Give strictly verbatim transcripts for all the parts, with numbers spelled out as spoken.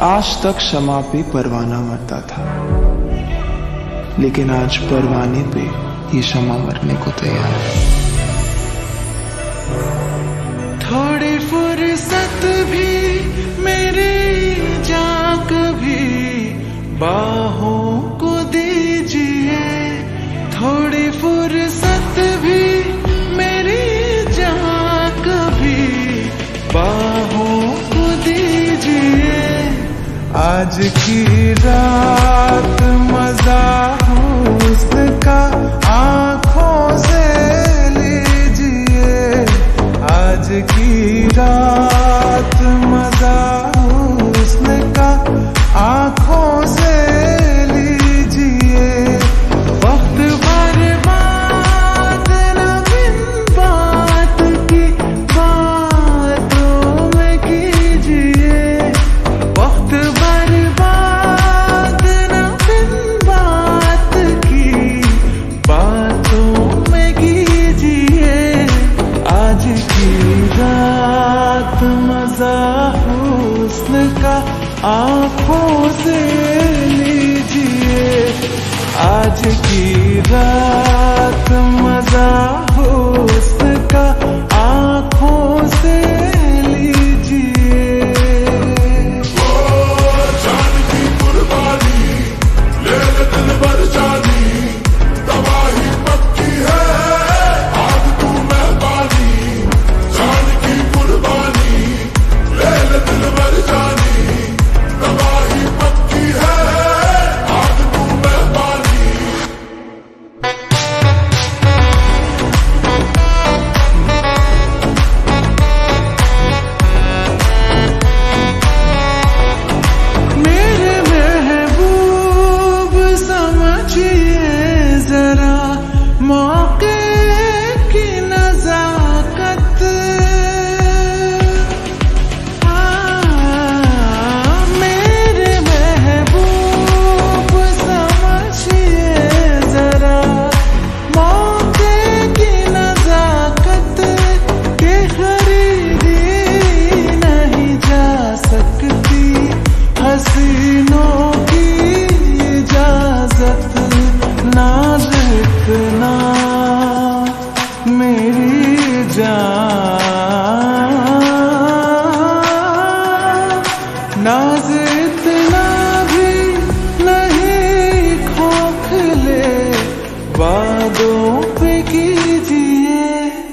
आज तक शमा पे परवाना मरता था, लेकिन आज परवाने पे ये शमा मरने को तैयार है। थोड़ी फुर्सत भी मेरी जान कभी बाहों को दीजिए, थोड़ी फुर्सत भी मेरी जान कभी बाहों को दीजिए। आज की रात मजा हुस्न का आंखों से लीजिए, आज की रात मजा हुस्न का आंखों से लीजिए। वक्त बर्बाद न बिन बात की बातों में कीजिए, वक्त बर्बाद न बिन बात की बातों में कीजिए। आज की रात मजा हुस्न का आंखों से लीजिए, आज की रात मजा हुस्न का आंखों से लीजिए। ओ जान की कुर्बानी ले ले दिल भर जानी, तबाही पक्की है आज तू मेहरबानी। जान की कुर्बानी ले ले दिल भर जानी, तबाही पक्की है आज तू मेहरबानी। मेरे महबूब समझिए जरा मौके की नजाकत, हाँ, मेरे महबूब समझिए जरा मौके की नजाकत के खरीदी नहीं जा सकती हसीनों की इजाजत। नाज इतना मेरी जान, नाज इतना भी नहीं खोखले वादों पे कीजिए।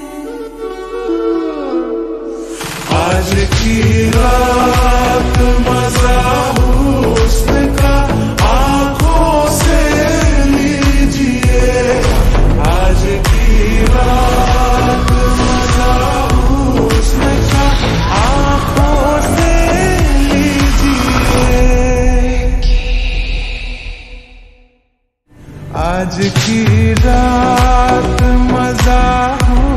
आज की रात मजा हुस्न का आंखों से लीजिए, आज की रात मजा हुस्न का आंखों से लीजिए। आज की रात मजा